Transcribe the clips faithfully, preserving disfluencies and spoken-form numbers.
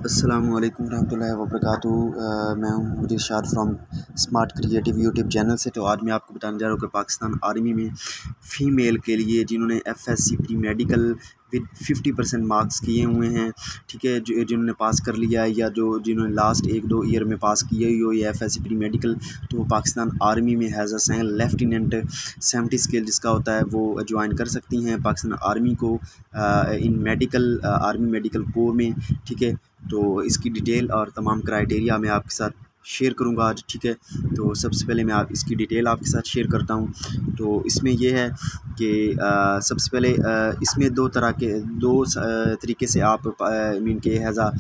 अस्सलामु अलैकुम रहमतुल्लाहि व बरकातुहू। अ, मैं हूँ Mohammad Irshad from smart creative YouTube channel से। तो आज मैं आपको बताने जा रहा हूँ कि पाकिस्तान आर्मी में फ़ीमेल के लिए जिन्होंने F S C pre medical with fifty percent marks किए हुए हैं, ठीक है, जो जिन्होंने पास कर लिया है या जो जिन्होंने लास्ट एक दो ईयर में पास किए हुई हो ये F S C pre medical, तो वो पाकिस्तान आर्मी में has a second lieutenant seventy scale जिसका होता है वो ज्वाइन कर सकती हैं पाकिस्तान आर्मी को in medical army medical corps में, ठीक है। तो इसकी डिटेल और तमाम क्राइटेरिया मैं आपके साथ शेयर करूंगा आज, ठीक है। तो सबसे पहले मैं आप इसकी डिटेल आपके साथ शेयर करता हूं। तो इसमें यह है कि आ, सबसे पहले आ, इसमें दो तरह के दो तरीके से आप मीन के हैज़ आ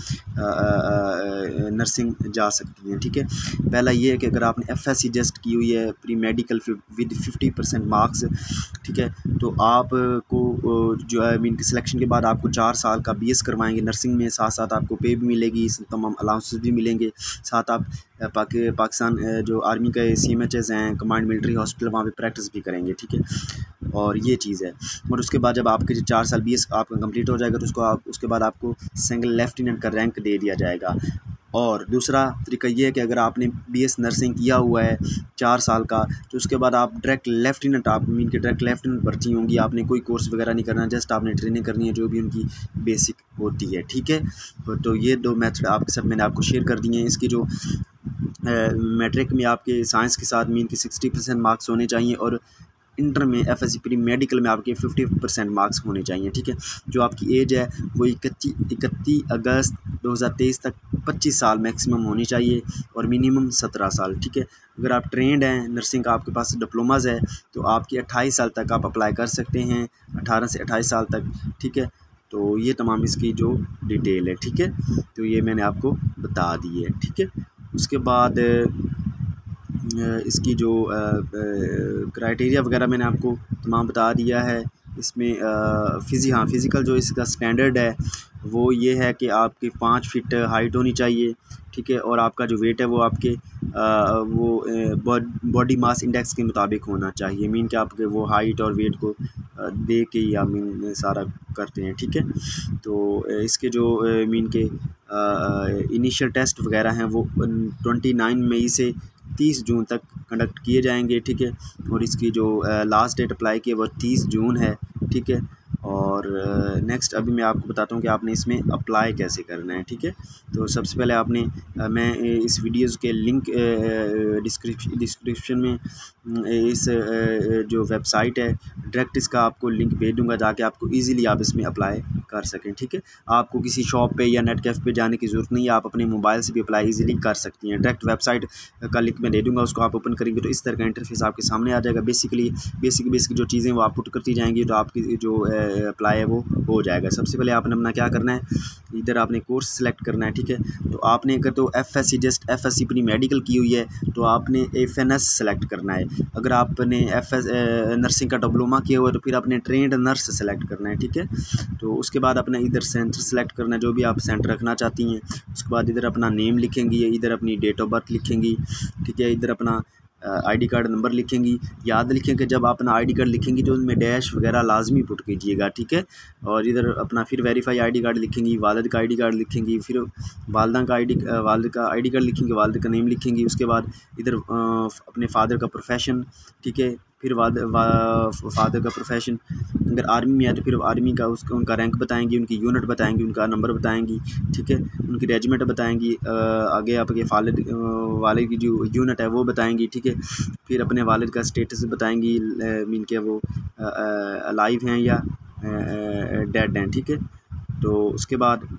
नर्सिंग जा सकती हैं, ठीक है। पहला ये है कि अगर आपने एफ एस सी जस्ट की हुई है pre medical with fifty percent marks, ठीक है, तो आपको जो है मीन के सिलेक्शन के बाद आपको चार साल का बी एस करवाएंगे नर्सिंग में, साथ साथ आपको पे भी मिलेगी, तमाम अलाउंसेस भी मिलेंगे, साथ आप पाकि पाकिस्तान जो आर्मी के सी एम एच एस हैं कमांड मिलिट्री हॉस्पिटल वहाँ पे प्रैक्टिस भी करेंगे, ठीक है। और ये चीज़ है। और उसके बाद जब आपके चार साल बी एस आपका कंप्लीट हो जाएगा तो उसको आप उसके बाद आपको सिंगल लेफ्टिनेंट का रैंक दे दिया जाएगा। और दूसरा तरीका ये है कि अगर आपने बी एस नर्सिंग किया हुआ है चार साल का, तो उसके बाद आप डायरेक्ट लेफ्टिनेंट आप मीन के डायरेक्ट लेफ्टिनेंट भर्ती होंगी। आपने कोई कोर्स वगैरह नहीं करना, जस्ट आपने ट्रेनिंग करनी है जो भी उनकी बेसिक होती है, ठीक है। तो ये दो मेथड आपके साथ मैंने आपको शेयर कर दिए हैं। इसकी जो मैट्रिक में आपके साइंस के साथ मीन के सिक्सटी परसेंट मार्क्स होने चाहिए और इंटर में F S C pre medical में आपके फिफ्टी परसेंट मार्क्स होने चाहिए, ठीक है। जो आपकी एज है वो इकतीस इकतीस अगस्त दो हज़ार तेईस तक पच्चीस साल मैक्सिमम होनी चाहिए और मिनिमम सत्रह साल, ठीक है। अगर आप ट्रेंड हैं नर्सिंग का, आपके पास डिप्लोमाज है, तो आपकी अट्ठाईस साल तक आप अप्लाई कर सकते हैं, अठारह से अट्ठाईस साल तक, ठीक है। तो ये तमाम इसकी जो डिटेल है, ठीक है, तो ये मैंने आपको बता दी है, ठीक है। उसके बाद इसकी जो क्राइटेरिया वगैरह मैंने आपको तमाम बता दिया है। इसमें फिज़ी हाँ फिज़िकल जो इसका स्टैंडर्ड है वो ये है कि आपकी पाँच फीट हाइट होनी चाहिए, ठीक है, और आपका जो वेट है वो आपके आ, वो बॉडी मास इंडेक्स के मुताबिक होना चाहिए, मीन कि आपके वो हाइट और वेट को दे के या मीन सारा करते हैं, ठीक है। तो इसके जो मीन के इनिशियल टेस्ट वगैरह हैं वो ट्वेंटी नाइन मई से तीस जून तक कंडक्ट किए जाएंगे, ठीक है। और इसकी जो लास्ट डेट अप्लाई की है वो तीस जून है, ठीक है। और नेक्स्ट अभी मैं आपको बताता हूँ कि आपने इसमें अप्लाई कैसे करना है, ठीक है। तो सबसे पहले आपने मैं इस वीडियोस के लिंक डिस्क्रिप्शन डिस्क्रिप्शन में इस जो वेबसाइट है डायरेक्ट इसका आपको लिंक भेज दूँगा, जाके आपको इजीली आप इसमें अप्लाई कर सकें, ठीक है। आपको किसी शॉप पे या नेट कैफ़े पे जाने की ज़रूरत नहीं है, आप अपने मोबाइल से भी अप्लाई इजीली कर सकती हैं। डायरेक्ट वेबसाइट का लिंक मैं दे दूँगा, उसको आप ओपन करेंगे तो इस तरह का इंटरफेस आपके सामने आ जाएगा। बेसिकली बेसिक बेसिक जो चीज़ें वो आप पुट करती जाएंगी तो आपकी जो अप्लाई है वो हो जाएगा। सबसे पहले आपने अपना क्या करना है, इधर आपने कोर्स सेलेक्ट करना है, ठीक है। तो आपने अगर तो F S C just F S C pre medical की हुई है तो आपने एफ एन एस सेलेक्ट करना है। अगर आपने एफ एस नर्सिंग का डिप्लोमा किया हुआ है तो फिर आपने ट्रेंड नर्स सेलेक्ट करना है, ठीक है। तो उसके बाद अपना इधर सेंटर सेलेक्ट करना है, जो भी आप सेंटर रखना चाहती हैं। उसके बाद इधर अपना नेम लिखेंगी, इधर अपनी डेट ऑफ बर्थ लिखेंगी, ठीक है। इधर अपना आईडी कार्ड नंबर लिखेंगी। याद लिखें कि जब आप अपना आईडी कार्ड लिखेंगी तो उनमें डैश वगैरह लाजमी पुट कीजिएगा, ठीक है। और इधर अपना फिर वेरीफाई आईडी कार्ड लिखेंगी, वालिद का आईडी कार्ड लिखेंगी, फिर वालदा का आईडी वालिद का आईडी कार्ड लिखेंगी, वालिद का नेम लिखेंगी। उसके बाद इधर अपने फादर का प्रोफेशन, ठीक है, फिर वाद वा, फादर का प्रोफेशन। अगर आर्मी में है तो फिर आर्मी का उसका उनका रैंक बताएंगी, उनकी यूनिट बताएंगी, उनका नंबर बताएंगी, ठीक है, उनकी रेजिमेंट बताएंगी। आगे आपके फालिद वालिद की जो यूनिट है वो बताएंगी, ठीक है। फिर अपने वालिद का स्टेटस बताएंगी, मीन के वो अलाइव हैं या डेड हैं, ठीक है। तो उसके बाद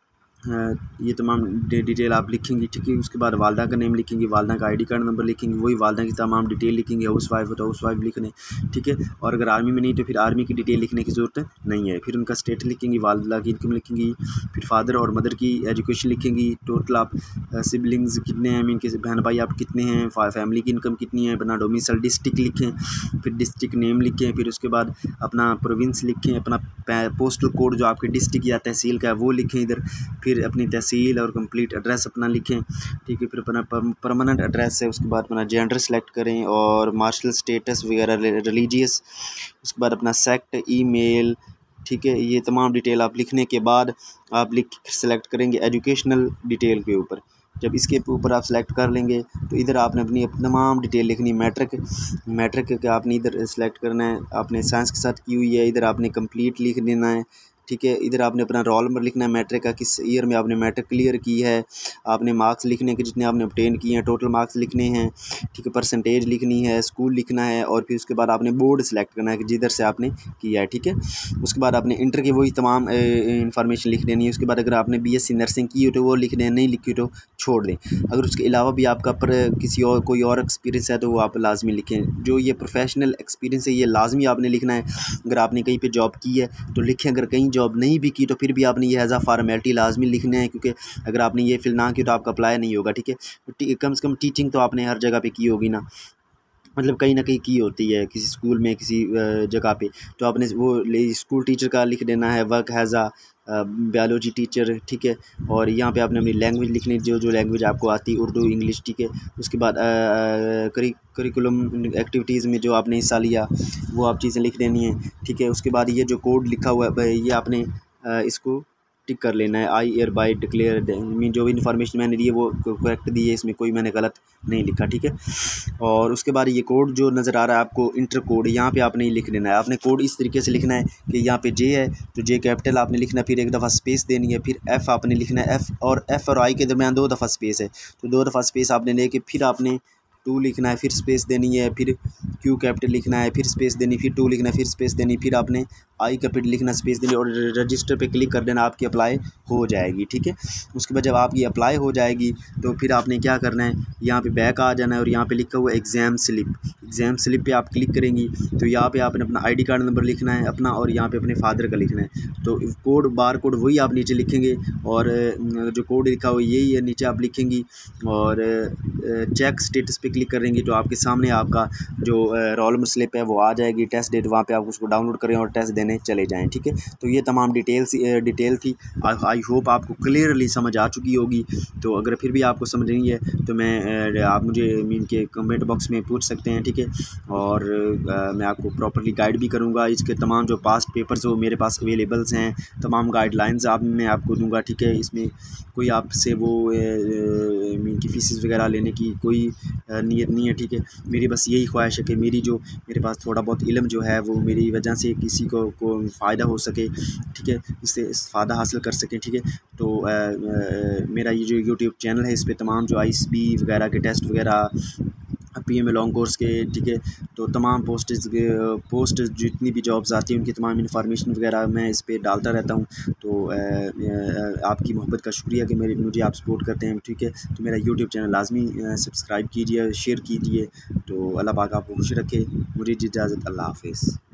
ये तमाम डिटेल आप लिखेंगी, ठीक है। उसके बाद वालदा का नेम लिखेंगी, वालदा का आईडी कार्ड नंबर लिखेंगी, वही वालदा की तमाम डिटेल लिखेंगे। हाउस वाइफ हो तो हाउस वाइफ लिखने, ठीक है। और अगर आर्मी में नहीं तो फिर आर्मी की डिटेल लिखने की ज़रूरत नहीं है। फिर उनका स्टेट लिखेंगी, वालदा की इनकम लिखेंगी, फिर फादर और मदर की एजुकेशन लिखेंगी। टोटल आप सिबलिंग्स कितने हैं, मीन के बहन भाई आप कितने हैं, फैमिली की इनकम कितनी है, अपना डोमिसाइल डिस्ट्रिक्ट लिखें, फिर डिस्ट्रिक्ट नेम लिखें, फिर उसके बाद अपना प्रोविंस लिखें, अपना पोस्टल कोड जो आपके डिस्ट्रिक्ट या तहसील का है वो लिखें इधर, फिर अपनी तहसील और कंप्लीट एड्रेस अपना लिखें, ठीक है। फिर अपना परमानेंट एड्रेस है, उसके बाद अपना जेंडर सेलेक्ट करें और मार्शल स्टेटस वगैरह रिलीजियस। उसके बाद अपना सेक्ट, ईमेल, ठीक है। ये तमाम डिटेल आप लिखने के बाद आप लिख सेलेक्ट करेंगे एजुकेशनल डिटेल के ऊपर। जब इसके ऊपर आप सेलेक्ट कर लेंगे तो इधर आपने अपनी तमाम डिटेल लिखनी। मैट्रिक मैट्रिक का आपने इधर सेलेक्ट करना है, आपने साइंस के साथ की हुई है, इधर आपने कंप्लीट लिख देना है। ठीक है। इधर आपने अपना रोल नंबर लिखना है, मैट्रिक का किस ईयर में आपने मैट्रिक क्लियर की है, आपने मार्क्स लिखने के जितने आपने ऑब्टेन किए हैं, टोटल मार्क्स लिखने हैं। ठीक है। परसेंटेज लिखनी है, स्कूल लिखना है, और फिर उसके बाद आपने बोर्ड सेलेक्ट करना है कि जिधर से आपने किया है। ठीक है। उसके बाद आपने इंटर की वही तमाम इंफॉर्मेशन लिख देनी है। उसके बाद अगर आपने बीएससी नर्सिंग की हो तो वो लिख दें, नहीं लिखी तो छोड़ दें। अगर उसके अलावा भी आपका पर किसी और कोई और एक्सपीरियंस है तो वो आप लाजमी लिखें। जो ये प्रोफेशनल एक्सपीरियंस है ये लाजमी आपने लिखना है। अगर आपने कहीं पे जॉब की है तो लिखें, अगर कहीं जॉब नहीं भी की तो फिर भी आपने ये एज आ फॉर्मेलिटी लाजमी लिखना है, क्योंकि अगर आपने ये फिल ना की तो आपका अप्लाई नहीं होगा। ठीक है। कम से कम टीचिंग तो आपने हर जगह पे की होगी ना, मतलब कहीं ना कहीं की होती है किसी स्कूल में किसी जगह पे, तो आपने वो स्कूल टीचर का लिख देना है, work has a biology teacher. ठीक है। और यहाँ पे आपने अपनी लैंग्वेज लिखनी, जो जो लैंग्वेज आपको आती है, उर्दू, इंग्लिश। ठीक है। उसके बाद करी करिकुलम एक्टिविटीज़ में जो आपने हिस्सा लिया वो आप चीज़ें लिख देनी है। ठीक है। उसके बाद ये जो कोड लिखा हुआ है ये आपने इसको टिक कर लेना है। I hereby declare mean जो भी इन्फॉर्मेशन मैंने दी है वो करेक्ट दी है, इसमें कोई मैंने गलत नहीं लिखा। ठीक है। और उसके बाद ये कोड जो नज़र आ रहा है आपको, इंटर कोड, यहाँ पे आपने लिख देना है। आपने कोड इस तरीके से लिखना है कि यहाँ पे जे है तो जे कैपिटल आपने लिखना है, फिर एक दफ़ा स्पेस देनी है, फिर एफ़ आपने लिखना है, एफ़ और एफ़ और आई के दरमियान दो दफ़ा स्पेस है, तो दो दफ़ा स्पेस आपने लेके फिर आपने टू लिखना है, फिर स्पेस देनी है, फिर क्यू कैपिटल लिखना है, फिर स्पेस देनी, फिर टू लिखना है, फिर स्पेस देनी, फिर आपने आई कैपिटल लिखना, स्पेस देनी, और रजिस्टर पे क्लिक कर देना, आपकी अप्लाई हो जाएगी। ठीक है। उसके बाद जब आपकी अप्लाई हो जाएगी तो फिर आपने क्या करना है, यहाँ पे बैक आ जाना है और यहाँ पे लिखा हुआ है एग्ज़ाम स्लिप। एग्ज़ाम स्लिप पे आप क्लिक करेंगी तो यहाँ पे आपने अपना आईडी कार्ड नंबर लिखना है अपना, और यहाँ पे अपने फादर का लिखना है। तो कोड बार कोड वही आप नीचे लिखेंगे, और जो कोड लिखा हुआ यही है नीचे आप लिखेंगी, और चेक स्टेटस पे क्लिक करेंगे तो आपके सामने आपका जो रोल नंबर स्लिप है वो आ जाएगी, टेस्ट डेट, वहाँ पे आप उसको डाउनलोड करें और टेस्ट देने चले जाएं। ठीक है। तो ये तमाम डिटेल्स डिटेल थी। आई होप आपको क्लियरली समझ आ चुकी होगी। तो अगर फिर भी आपको समझ नहीं है तो मैं आप मुझे मीन के कमेंट बॉक्स में पूछ सकते हैं। ठीक है। और आ, मैं आपको प्रॉपरली गाइड भी करूँगा। इसके तमाम जो पास्ट पेपर्स वो मेरे पास अवेलेबल्स हैं, तमाम गाइडलाइंस आप मैं आपको दूँगा। ठीक है। इसमें कोई आपसे वो मीन की फ़ीस वगैरह लेने की कोई नीयत नहीं है। ठीक है। मेरी बस यही ख्वाहिश है कि मेरी जो मेरे पास थोड़ा बहुत इल्म जो है वो मेरी वजह से किसी को को फ़ायदा हो सके। ठीक है। इससे फ़ायदा हासिल कर सकें। ठीक है। तो आ, आ, मेरा ये जो यूट्यूब चैनल है इस पर तमाम जो आई एस बी वगैरह के टेस्ट वगैरह, P M A long course के, ठीक है, तो तमाम पोस्ट पोस्ट जितनी भी जॉब्स आती हैं उनकी तमाम इन्फॉर्मेशन वगैरह मैं इस पर डालता रहता हूँ। तो आ, आ, आपकी मोहब्बत का शुक्रिया कि मेरे मुझे आप सपोर्ट करते हैं। ठीक है। तो मेरा यूट्यूब चैनल लाजमी सब्सक्राइब कीजिए, शेयर कीजिए। तो अल्लाह पाक आपको खुश रखे। मुझे इजाज़त, अल्लाह हाफिज़।